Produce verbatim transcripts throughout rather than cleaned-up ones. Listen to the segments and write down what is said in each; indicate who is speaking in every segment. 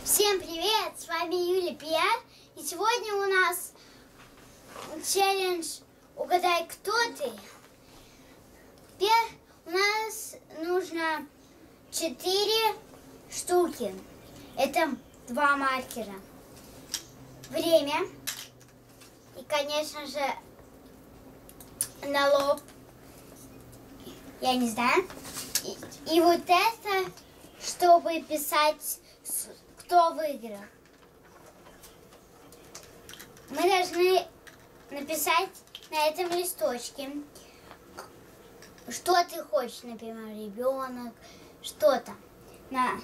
Speaker 1: Всем привет! С вами Юлия Пиар. И сегодня у нас челлендж «Угадай, кто ты?». Теперь у нас нужно четыре штуки. Это два маркера. Время. И, конечно же, на лоб. Я не знаю. И, и вот это, чтобы писать, кто выиграл. Мы должны написать на этом листочке, что ты хочешь, например, ребенок, что-то. На,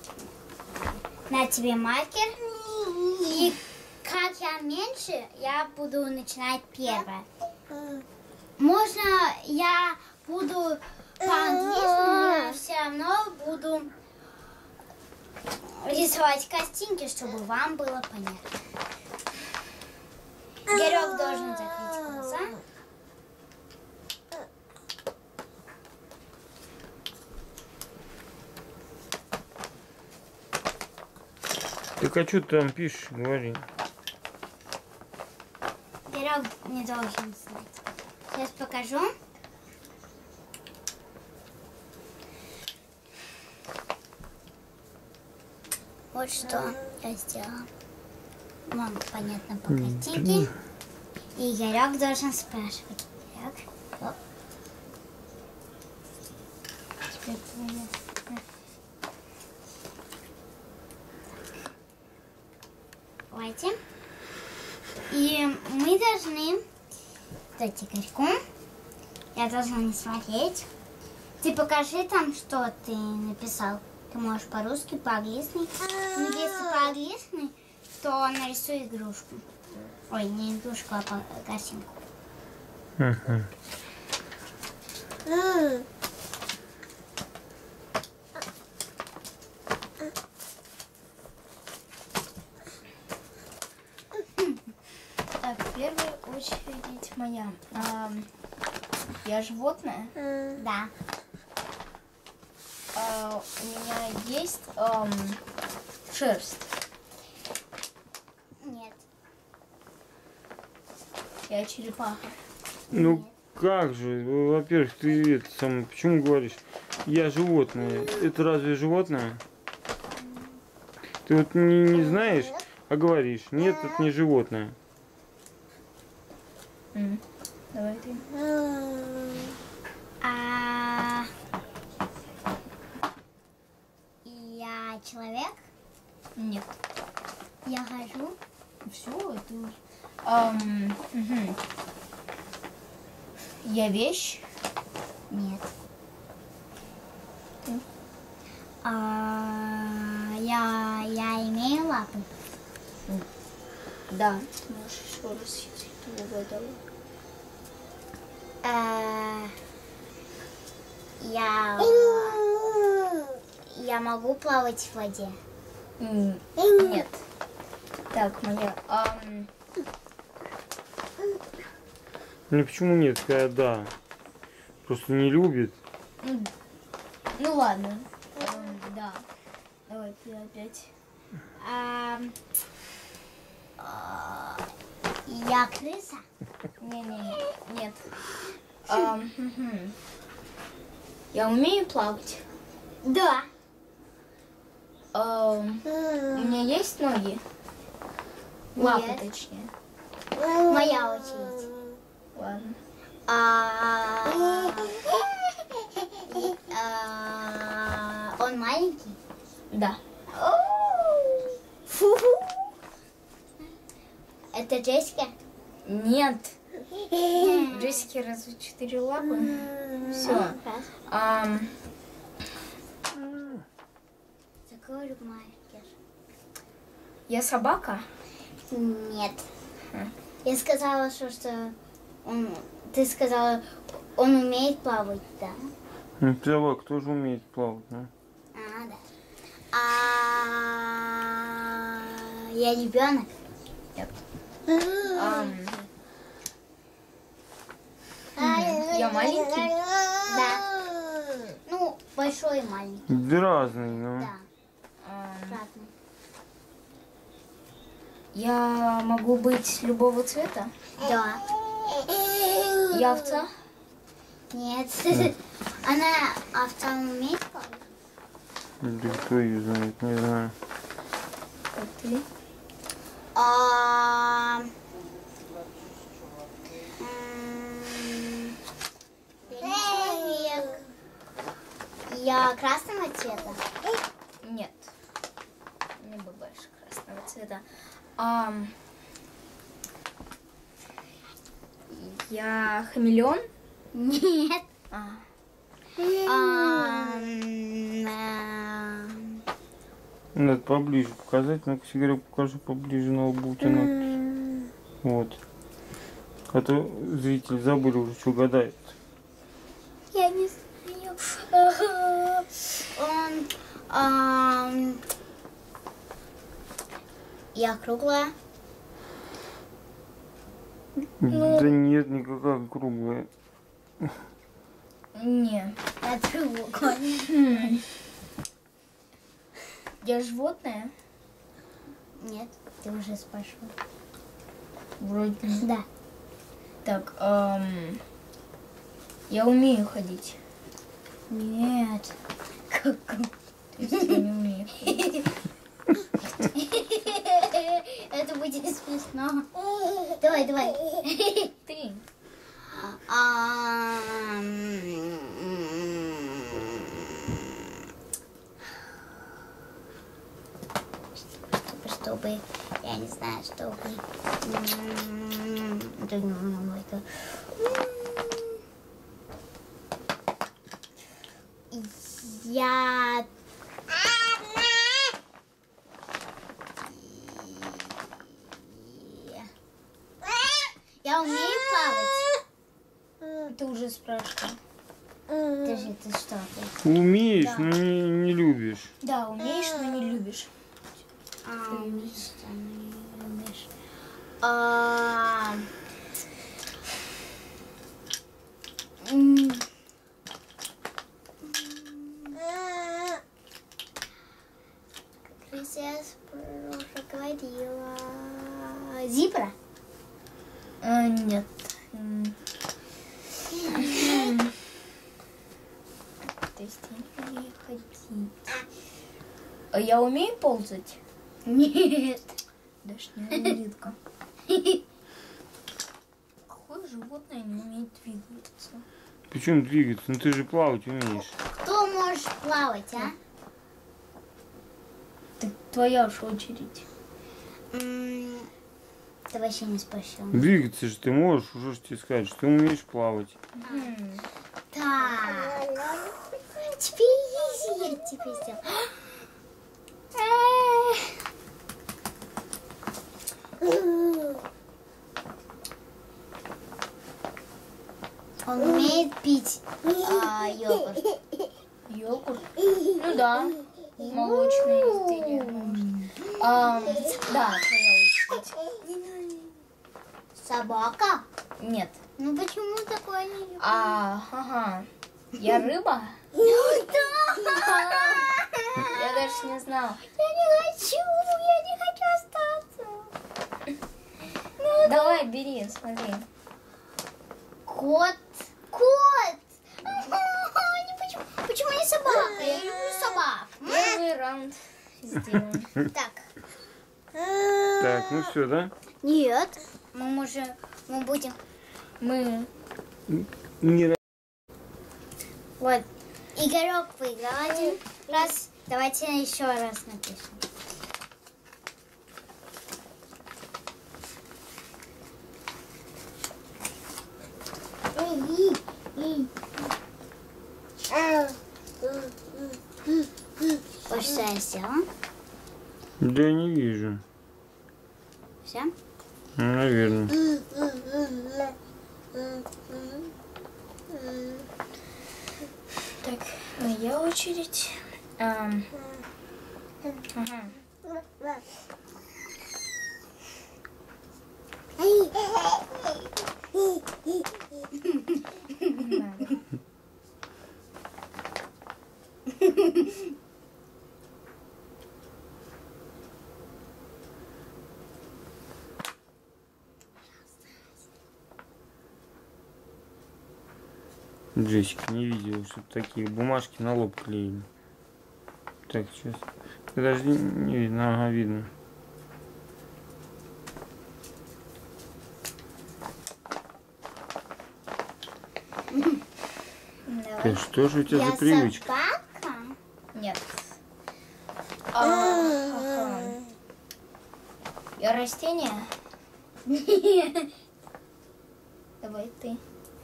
Speaker 1: на тебе маркер. И как я меньше, я буду начинать первое. Можно я буду по-английски, но я все равно буду рисовать картинки, чтобы вам было понятно. Игорек должен закрыть глаза.
Speaker 2: Так а что ты там пишешь, говори.
Speaker 1: Игорек не должен знать. Сейчас покажу. Вот что я сделала. Вам понятно по картинке. И Игорек должен спрашивать. Игорек. Оп. Теперь понятно. Давайте. И мы должны дать Игорьку. Я должна не смотреть. Ты покажи там, что ты написал. Ты можешь по-русски, по-английски. Но если по-английски, то нарисуй игрушку. Ой, не игрушку, а картинку.
Speaker 2: Uh-huh.
Speaker 3: Так, в первую очередь моя. А, я животное?
Speaker 1: Да.
Speaker 3: А, у меня есть ам, шерсть.
Speaker 1: Нет.
Speaker 3: Я черепаха.
Speaker 2: Ну
Speaker 1: Нет.
Speaker 2: как же, во-первых, ты это сам, почему говоришь, я животное, это разве животное? Ты вот не, не знаешь, а говоришь, нет, это не животное.
Speaker 3: М, Давай ты.
Speaker 1: А... Я человек?
Speaker 3: Нет.
Speaker 1: Я хожу?
Speaker 3: Все, это уже. Ам, мгм. Я вещь?
Speaker 1: Нет.
Speaker 3: Ты?
Speaker 1: А... Я... Я имею лапы?
Speaker 3: Да. Можешь еще раз, если ты угадала.
Speaker 1: А... Я... Я могу плавать в воде?
Speaker 3: М, Нет. Так, моя. ам,
Speaker 2: Ну почему нет, когда да, просто не любит.
Speaker 3: м, Ну ладно. Ам, Да. Давай ты опять.
Speaker 1: А... а, Я крыса?
Speaker 3: Не-не-не. Нет. Ам, мгм. Я умею плавать.
Speaker 1: Да.
Speaker 3: Ам, У меня есть ноги? Лапы,
Speaker 1: Нет.
Speaker 3: точнее.
Speaker 1: Моя очередь.
Speaker 3: Ладно.
Speaker 1: А... а, Он маленький?
Speaker 3: Да.
Speaker 1: Фу. Это Джессика?
Speaker 3: Нет. Джессики разве четыре лапы? Все.
Speaker 1: Закрой маркер.
Speaker 3: Я собака?
Speaker 1: Нет.
Speaker 3: Хм.
Speaker 1: Я сказала, что, что он... Ты сказала, он умеет плавать, да?
Speaker 2: Ну собака тоже умеет плавать, да?
Speaker 1: А, да. А... Я ребенок?
Speaker 3: Нет. Ам, Я маленький?
Speaker 1: Да. Ну, большой и маленький.
Speaker 2: Да разный, ну.
Speaker 1: Да,
Speaker 3: ам,
Speaker 1: разный.
Speaker 3: Я могу быть любого цвета?
Speaker 1: Да.
Speaker 3: Я овца?
Speaker 1: Нет. Она овца умеет плавать?
Speaker 2: Да кто ее знает, не знаю.
Speaker 3: Как ты?
Speaker 1: А, м, я не человек. Я красного цвета.
Speaker 3: Нет. Не больше красного цвета. Ам, я хамелеон?
Speaker 1: Нет.
Speaker 3: А,
Speaker 1: А, м, а,
Speaker 2: Надо поближе показать. Ну-ка, Игорек, покажи поближе на лбу у тебя. надо. Вот. А то зрители забыли уже, что гадает.
Speaker 1: Я не знаю. Ага. Он, ам, я круглая.
Speaker 2: Да нет, никакая круглая.
Speaker 3: не.
Speaker 1: Я треугольная.
Speaker 3: Я животное?
Speaker 1: Нет, ты уже спрашивал.
Speaker 3: Вроде нет.
Speaker 1: Да.
Speaker 3: Так, ам, я умею ходить.
Speaker 1: Нет. Как?
Speaker 3: То есть я не умею ходить.
Speaker 1: Это будет смешно. Давай, давай.
Speaker 3: Ты?
Speaker 1: Ам, Чтобы, чтобы, я не знаю, чтобы. м, да ну, ну, это. Я. Я умею плавать.
Speaker 3: Ты уже спрашивал.
Speaker 1: Подожди, ты что? Ты?
Speaker 2: Умеешь,
Speaker 3: Да.
Speaker 2: но не, не любишь.
Speaker 3: Да, умеешь, но не любишь.
Speaker 1: А, умеешь, что не умеешь. А, м, Как я уже говорила. Зебра?
Speaker 3: А, нет. М. То есть я не умею ходить. А я умею ползать?
Speaker 1: Нет.
Speaker 3: Даже не улитка. Какое животное не умеет двигаться?
Speaker 2: Почему двигаться? Ну ты же плавать умеешь.
Speaker 1: Кто может плавать, а?
Speaker 3: Так твоя ж очередь.
Speaker 1: М, Ты вообще не спросил.
Speaker 2: Двигаться же ты можешь, уже ж тебе сказать, что ты умеешь плавать.
Speaker 3: М.
Speaker 1: Так. Теперь я тебе сделал. Он умеет пить а, йогурт.
Speaker 3: Йогурт? Ну да. Молочные изделия. А, да, твоя очередь.
Speaker 1: Собака?
Speaker 3: Нет.
Speaker 1: Ну почему такое не люблю?
Speaker 3: А, ага. Я рыба?
Speaker 1: Да!
Speaker 3: Я даже не знала.
Speaker 1: Я не хочу, я не хочу остаться.
Speaker 3: Давай, бери, смотри.
Speaker 1: Кот. Кот! Не почему, почему не собака? Я люблю собак.
Speaker 3: Первый раунд сделан.
Speaker 1: Так.
Speaker 2: Так, ну все, да?
Speaker 1: Нет. Мы можем, мы будем.
Speaker 3: Мы...
Speaker 2: Не
Speaker 1: Вот. Игорек выиграл один раз. Давайте еще раз напишем. Вот что я сделала.
Speaker 2: Да я не вижу.
Speaker 1: Все?
Speaker 2: Ну, наверное.
Speaker 3: Так, моя очередь. Ам, Ага. Не надо.
Speaker 2: Джессика не видела, что такие бумажки на лоб клеили. Так, сейчас. Подожди, не видно, ага, видно.
Speaker 3: Давай.
Speaker 2: Да что же у тебя
Speaker 1: Я
Speaker 2: за привычка?
Speaker 1: собака?
Speaker 3: Нет. А, ага. Я растение? Давай ты.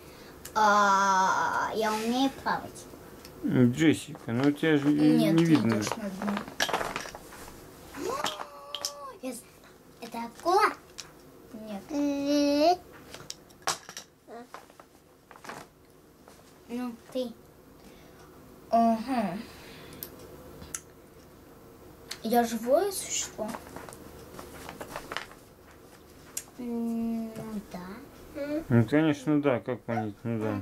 Speaker 1: А, я умею плавать.
Speaker 2: Джессика, ну у тебя же
Speaker 3: Нет,
Speaker 2: не
Speaker 3: ты
Speaker 2: видно.
Speaker 3: идешь на дно.
Speaker 1: Я з- Это акула?
Speaker 3: Нет.
Speaker 1: Ну, ты.
Speaker 3: Ага. Я живое существо?
Speaker 1: М, Ну, да.
Speaker 2: Ну, конечно, да, как понять, ну да.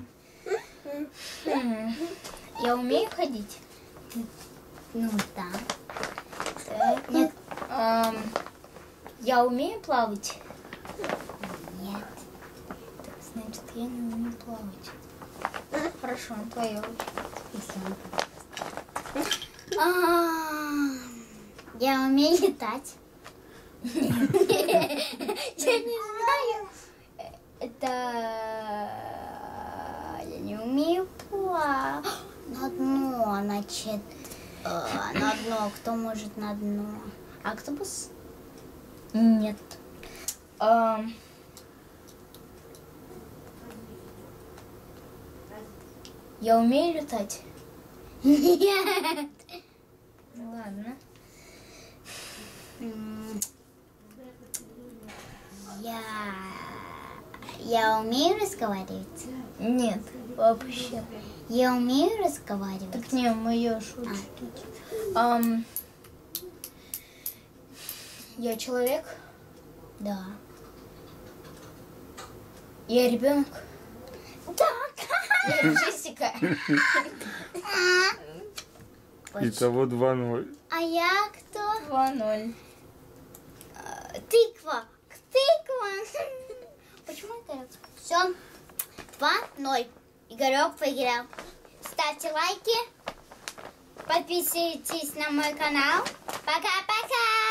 Speaker 3: М. Я умею ходить?
Speaker 1: Ну, да.
Speaker 3: Так.
Speaker 1: Нет.
Speaker 3: Ам, я умею плавать?
Speaker 1: Нет.
Speaker 3: Так, значит, я не умею плавать. Хорошо, твоя очередь.
Speaker 1: А, Я умею летать.
Speaker 3: Я не знаю.
Speaker 1: Это я не умею плавать. На дно, значит. э, На дно. Кто может на дно? Октопус?
Speaker 3: Нет. Ам, я умею летать?
Speaker 1: Нет.
Speaker 3: Ну ладно.
Speaker 1: М, Я... Я умею разговаривать?
Speaker 3: Нет, вообще.
Speaker 1: Я умею разговаривать?
Speaker 3: Так не, мое шутки. Ам, я человек?
Speaker 1: Да.
Speaker 3: Я ребенок?
Speaker 1: Да.
Speaker 3: Я Джессика.
Speaker 2: Итого два ноль.
Speaker 1: А я кто?
Speaker 3: два ноль.
Speaker 1: Э, Тыква. Тыква. Почему Игорек? Все. два ноль. Игорек выиграл. Ставьте лайки. Подписывайтесь на мой канал. Пока-пока.